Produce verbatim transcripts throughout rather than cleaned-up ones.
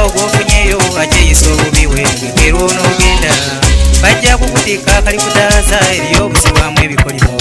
awo gwofunyeyo akyeyisa obubi bwe ngero onoogenda bajja kukutika kali kutaaza eriyo obusibwamu ebikolimo.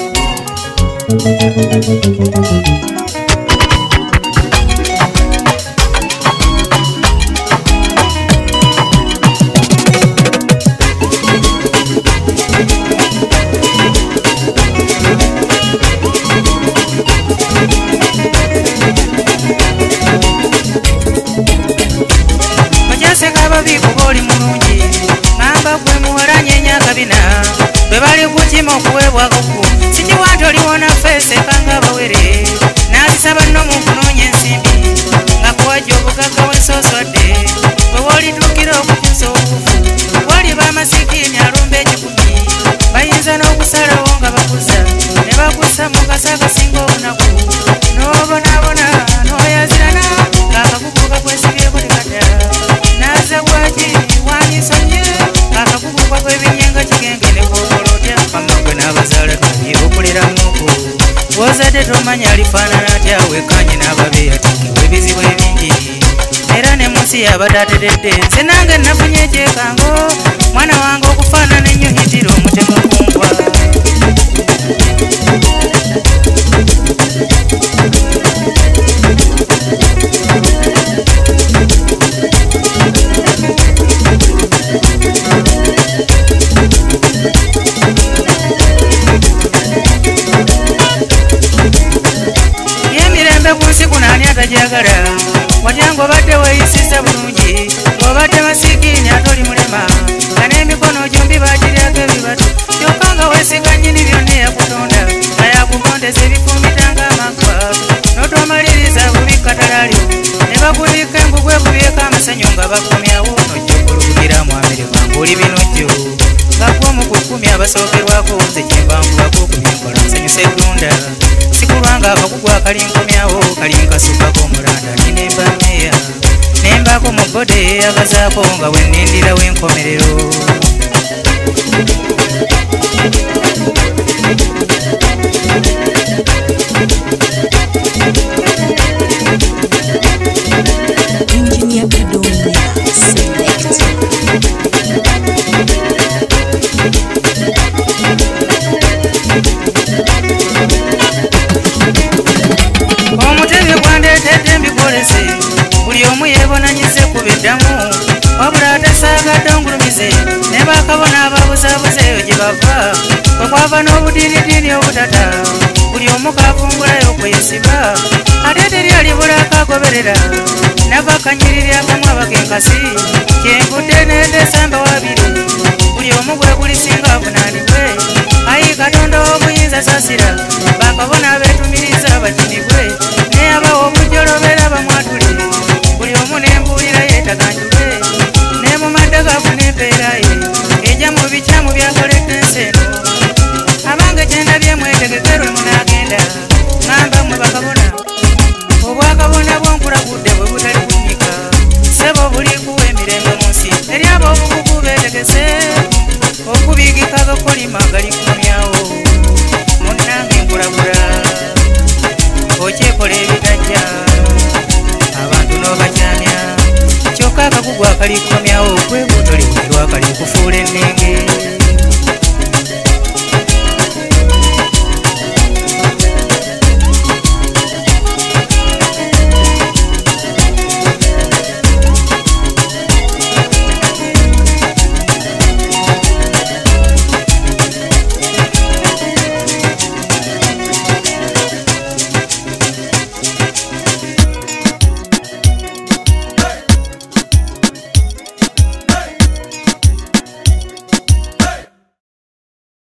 Oli mulungi ngamba gwe muwala nyenya kabina bwe bali kukima okuweebwako ku sikiwa nti oliwona feese kanga bawere n'azisaba nno mu kunoonya ensimbi nga kuwajja obugagga w'ensooswadde bwe woolituukira okukyusa obufu waliba amasikiini alumba ekikumi bayinza n'okusalawo nga bakuza ne bakussa mu kasa akasinga obunaku n'obonaabona n'oyazirana ng'akakuku kakwesibyeko tekadda naza bwaki wanyisonye akakugugwa kw'ebinyenga kigenge ne kokolotya amagwe n'abazaala kanye okolera muku wozadde tomanya alifaanana atya wekanye n'ababe atikibwa ebizibu ebingi era ne munsi yabatatededde nze nange nafunye ekyekango mwana wange okufaanana ennyo hitira omutemu kunkwa. Tajagala watya ng'obadde weeyisiza bulungi ng'obadde masikiini ate oli mulema nga n'emikono gyombi bagiryako ebibatu kyokka nga weesiga nnyini byonna eyakutonda nga yakugondeza ebifumbitanga amagwa n'otomaliriza bubi katalalyo ne bakubika engugwe ekubyeko amasanyu nga bakomyawo n'ojja okulugiramu Amerika ng'oli binojjo nga gwomu ku kkumi abasookerwako nze kyembanvubako okumyenkola nsanyusa eddunda sikulwanga akakugu akalinkomyawo kalinkasubbako omulanda ninemba meya nembako mu bode eyeyagazaako nga bwe nnindirawo enkomerero. Engineer Kadonya Select. Omutebi gwandeetedde mbikolese buli omu yeebonanyize ku biddamu wabula atasaagadde ongulumize ne bakabona ababuzaabuze eyo gye bava bwe kwava n'obudiinidiini obutata buli omu kaavumbulayo okwesiba ate teri alibulako agoberera nava akanyiriri akamu abakenkasi kyenvudde neetesamba wabiri buli omu gwe gulisinga avunaanibwe ayi katonda w'obuyinza saasira bakabona abeetumiriza abakinibwe naye abawa obujjolobera bamwatule buli omu n'embuulira yeetaganjule ne mu madde gafuna empeera ye ejja mu bikyamu byakoledde ensi eno abange kyendabye mwetegekerwe munaagenda ngamba mmwe bakabona obwakabona bw'onkulagudde bwe butali kunyika sebo buli kuwa emirembe mu nsi eri abo obukugu beetegese okubiigika gakolima gali kumyawo munnange nkulagula okyekola ebitajja abantu n'obakyamya kyokka akakugu akalikomyawo kwebutolikulirwa kali kufuula ennenge